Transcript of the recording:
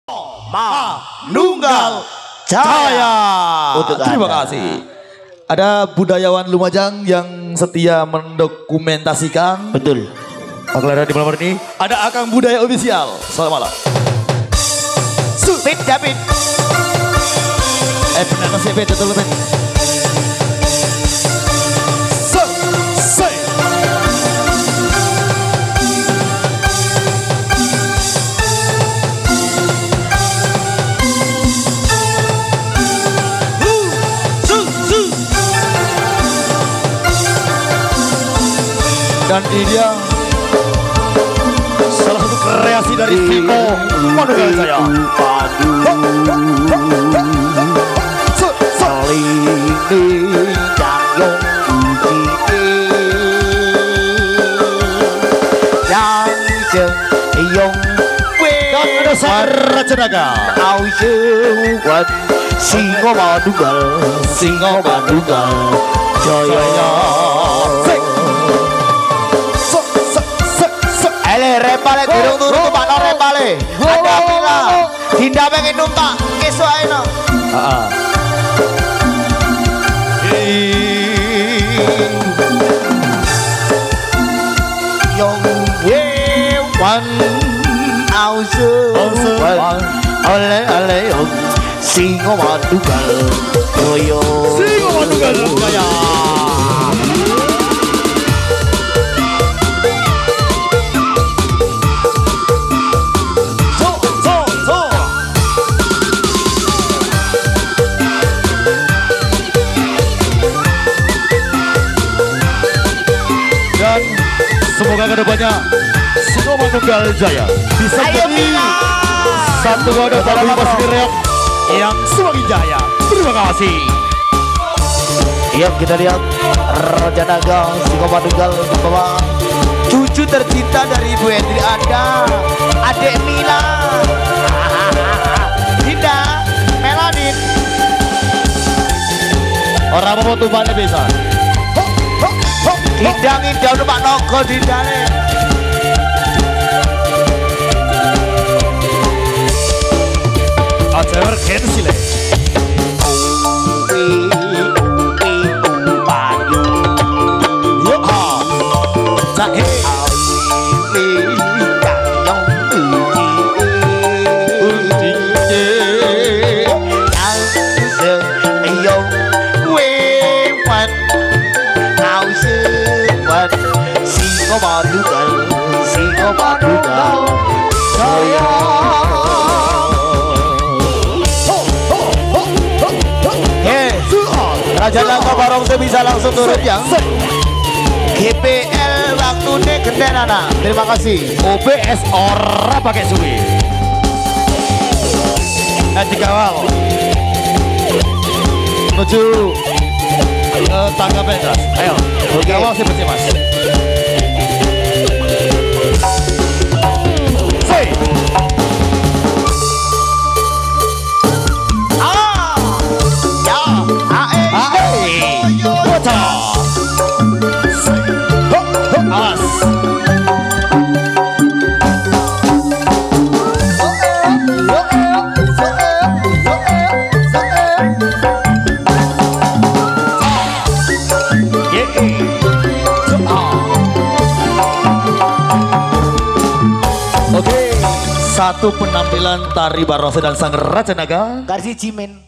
Manunggal Jaya. Terima kasih. Ada budayawan Lumajang yang setia mendokumentasikan. Betul. Pagelaran di malam hari ini ada Akang Budaya Official. Selamat malam. Pit David. Benar masih betul betul. Dan ini dia salah satu kreasi dari Timo Manunggal Jaya. Dan ada Raja Naga. Singo Manunggal Jaya. Repale durung turu tumpakno repale. Ada pila. Dinda pengen numpak kesuk ae no. Yong we one ausu ole yong Singo Manunggal Jaya. Singo Manunggal Jaya. Semoga kedepannya Singo Manunggal Jaya bisa menjadi satu wadah para bebas reok yang semakin jaya. Terima kasih. Yuk kita lihat Raja Naga Singo Manunggal membawa cucu tercinta dari Ibu Hendri, ada adik Mila, Dinda, Meladin. Orang mau tumpahnya bisa. Indang numpak nogo dindane. Aja urgensi le. Singo Manunggal Jaya. Raja Naga Barong bisa langsung turun yang GPL waktunya geden anak. Terima kasih. OBS ora pakai suwi. Dikawal menuju tangga pentas. Ayo, dikawal sih bersih mas. Awas. Oke, satu penampilan tari Barose dan Sang Raja Naga. Garsi Cimen.